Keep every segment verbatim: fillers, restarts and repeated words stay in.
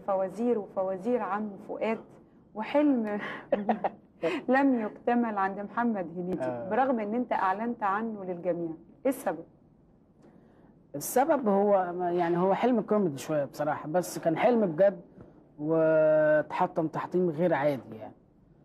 الفوازير وفوازير عم فؤاد، وحلم لم يكتمل عند محمد هنيدي آه. برغم ان انت اعلنت عنه للجميع، ايه السبب؟ السبب هو يعني هو حلم كوميدي شويه بصراحه، بس كان حلم بجد واتحطم تحطيم غير عادي يعني.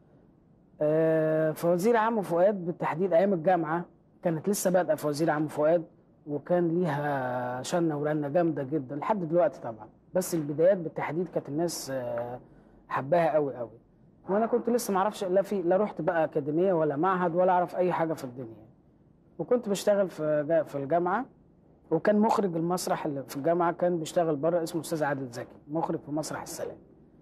آه، فوازير عم فؤاد بالتحديد ايام الجامعه كانت لسه بادئه فوازير عم فؤاد، وكان ليها شنه ورنه جامده جدا لحد دلوقتي طبعا، بس البدايات بالتحديد كانت الناس آه، حباها قوي قوي. وانا كنت لسه ما اعرفش لا في لا رحت بقى اكاديميه ولا معهد ولا اعرف اي حاجه في الدنيا، وكنت بشتغل في جا- في الجامعه. وكان مخرج المسرح اللي في الجامعه كان بيشتغل بره، اسمه استاذ عادل زكي، مخرج في مسرح السلام.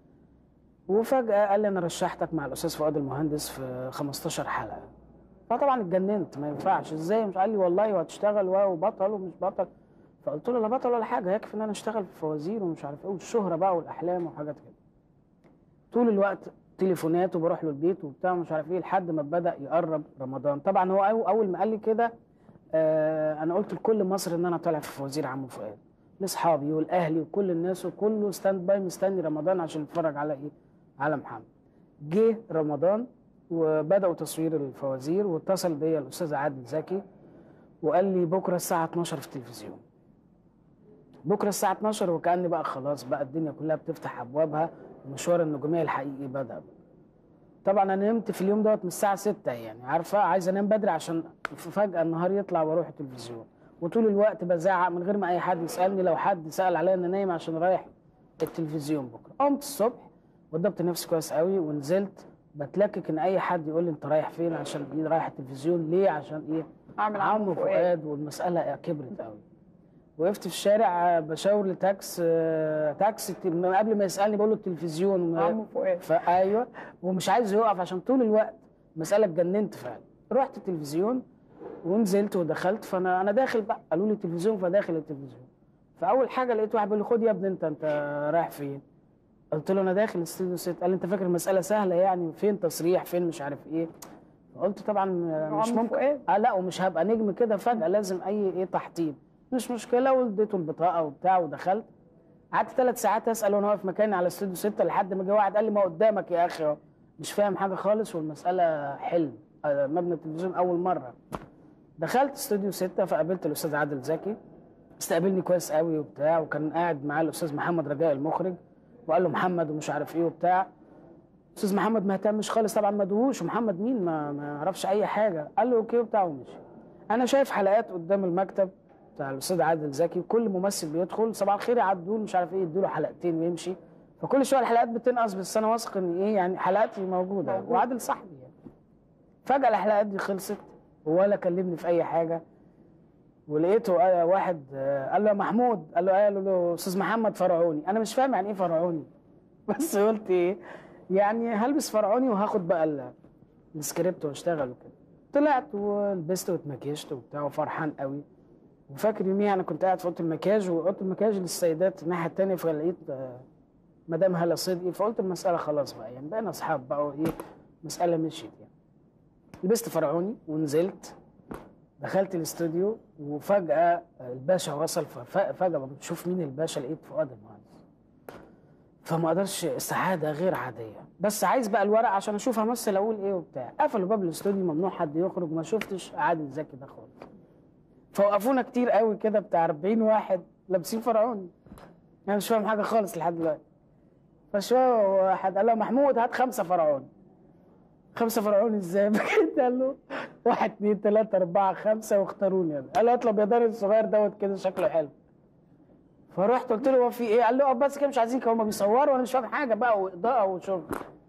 وفجاه قال لي انا رشحتك مع الاستاذ فؤاد المهندس في خمستاشر حلقه. فطبعا اتجننت، ما ينفعش ازاي، مش قال لي والله وهتشتغل وبطل ومش بطل. فقلت له لا بطل ولا حاجه، يكفي ان انا اشتغل في فوازير ومش عارف ايه والشهره بقى والاحلام وحاجات كده. طول الوقت تليفونات وبروح له البيت وبتاع مش عارف ايه، لحد ما بدا يقرب رمضان. طبعا هو أو- اول ما قال لي كده آه انا قلت لكل مصر ان انا طالع في فوازير عم فؤاد، لاصحابي والاهلي وكل الناس، وكله ستاند باي مستني رمضان عشان يتفرج على ايه، على محمد. جه رمضان وبداوا تصوير الفوازير، واتصل بيا الاستاذ عادل زكي وقال لي بكره الساعه اتناشر في التلفزيون. بكره الساعه اتناشر، وكاني بقى خلاص بقى الدنيا كلها بتفتح ابوابها ومشوار النجوميه الحقيقي بدا. طبعا انا نمت في اليوم دوت من الساعه ستة، يعني عارفه عايز انام بدري عشان فجاه النهار يطلع واروح التلفزيون. وطول الوقت بزعق من غير ما اي حد يسالني، لو حد سال عليا انا نايم عشان رايح التلفزيون بكره. قمت الصبح وضبط نفسي كويس قوي ونزلت بتلكك ان اي حد يقول لي انت رايح فين، عشان ايه رايح التلفزيون ليه، عشان ايه، اعمل عم فؤاد. والمساله كبرت قوي. وقفت في الشارع بشاور لتاكس آه، تاكسي من قبل ما يسالني بقول له التلفزيون عم فؤاد. فايوه، ومش عايز يقف عشان طول الوقت مساله اتجننت فعلا. رحت التلفزيون ونزلت ودخلت، فانا انا داخل بقى قالوا لي التلفزيون، فداخل التلفزيون. فاول حاجه لقيت واحد بيقول لي خد يا ابني انت انت رايح فين؟ قلت له انا داخل استوديو ست. قال لي انت فاكر المساله سهله يعني، فين تصريح فين مش عارف ايه. فقلت طبعا مش عم ممكن فؤاد. اه لا، ومش هبقى نجم كده فجاه، لازم اي ايه تحطيم. مش مشكله، واديته البطاقه وبتاع ودخلت. قعدت ثلاث ساعات اسال وانا واقف مكاني على استوديو ستة، لحد ما جه واحد قال لي ما قدامك يا اخي اهو. مش فاهم حاجه خالص والمساله حلم آه، مبنى التلفزيون اول مره. دخلت استوديو ستة فقابلت الاستاذ عادل زكي، استقبلني كويس قوي وبتاع، وكان قاعد معاه الاستاذ محمد رجاء المخرج، وقال له محمد ومش عارف ايه وبتاع. استاذ محمد ما اهتمش خالص طبعا، ما ادوهوش، ومحمد مين ما ما يعرفش اي حاجه. قال له اوكي وبتاع ومشي. انا شايف حلقات قدام المكتب بتاع الاستاذ عادل زكي، كل ممثل بيدخل صباح الخير يعدوا مش عارف ايه، يدوا له حلقتين ويمشي. فكل شويه الحلقات بتنقص، بس انا واثق ان ايه يعني حلقاتي موجوده موجود. وعادل صاحبي يعني. فجاه الحلقات دي خلصت ولا كلمني في اي حاجه. ولقيته آه، واحد آه، قال له يا محمود، قال له ايه، قال له استاذ محمد فرعوني. انا مش فاهم يعني ايه فرعوني بس قلت ايه يعني هلبس فرعوني وهاخد بقى ال- السكريبت واشتغل وكده. طلعت ولبست واتمكيشت وبتاع وفرحان قوي. وفاكر يوميها انا كنت قاعد في اوضه المكياج، واوضه المكياج للسيدات الناحيه الثانيه، فلقيت آه، مدام هلا صدقي. فقلت المساله خلاص بقى يعني بقينا اصحاب بقى وايه، مساله مشيت يعني. لبست فرعوني ونزلت دخلت الاستوديو، وفجاه الباشا وصل. فجاه بشوف مين الباشا، لقيت فؤاد المهندس. فما اقدرش، السعاده غير عاديه، بس عايز بقى الورق عشان اشوف همثل اقول ايه وبتاع. قفلوا باب الاستوديو، ممنوع حد يخرج، ما شفتش عادل زكي ده خالص. فوقفونا كتير قوي كده بتاع أربعين واحد لابسين فرعوني، انا مش فاهم حاجه خالص لحد دلوقتي. فشويه واحد قال له محمود هات خمسه فرعوني. خمسه فرعوني ازاي؟ بجد قال له واحد اثنين ثلاثه اربعه خمسه واختاروني انا. قال له اطلب يا دار الصغير دوت كده شكله حلو. فرحت قلت له هو في ايه؟ قال له بس كده مش عايزين، هم بيصوروا وانا مش فاهم حاجه بقى، واضاءه وشغل.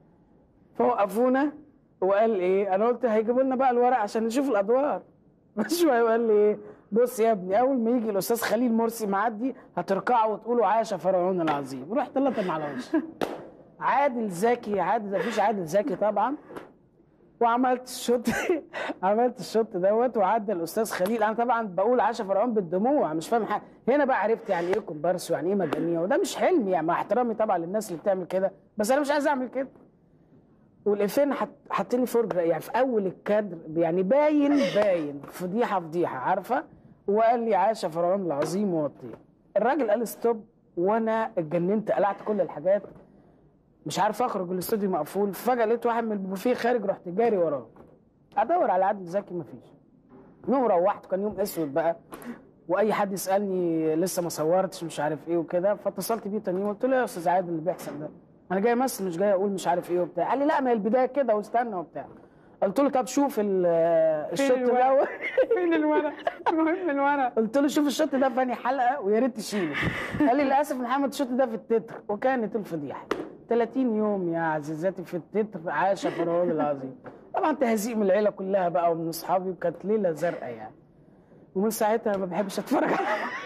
فوقفونا وقال ايه، انا قلت هيجيبوا لنا بقى الورق عشان نشوف الادوار. بس شويه وقال لي ايه، بص يا ابني اول ما يجي الاستاذ خليل مرسي معدي هتركعوا وتقولوا عاش فرعون العظيم. رحت لطم على وشي. عادل زكي، عادل مفيش عادل زكي طبعا. وعملت الشوط عملت الشوط دوت وعدى الاستاذ خليل. انا طبعا بقول عاش فرعون بالدموع مش فاهم حاجه. هنا بقى عرفت يعني ايه كومبارس ويعني ايه مجانيه، وده مش حلم يعني، مع احترامي طبعا للناس اللي بتعمل كده، بس انا مش عايز اعمل كده. والإفين حاطين لي فرجه يعني في اول الكادر، يعني باين باين فضيحه فضيحه عارفه. وقال لي عاش فرعون العظيم وطيه. الراجل قال ستوب وانا اتجننت، قلعت كل الحاجات، مش عارف اخرج، الاستوديو مقفول. فجاه لقيت واحد من البوفيه خارج، رحت جاري وراه ادور على عادل زكي، مفيش. المهم روحت، كان يوم اسود بقى، واي حد يسالني لسه ما صورتش مش عارف ايه وكده، فاتصلت بيه تاني يوم قلت له يا استاذ عادل اللي بيحصل ده، انا جاي امثل مش جاي اقول مش عارف ايه وبتاع. قال لي لا ما هي البدايه كده واستنى وبتاع. قلت له طب شوف الشوت ده فين الورق؟ المهم الورق. قلت له شوف الشوت ده في انهي حلقه ويا ريت تشيله. قال لي للاسف محمد الشوت ده في التتر، وكانت الفضيحه. ثلاثين يوم يا عزيزاتي في التتر، عاش فرعون العظيم. طبعا تهزيق من العيله كلها بقى ومن اصحابي، وكانت ليله زرقاء يعني. ومن ساعتها ما بحبش اتفرج على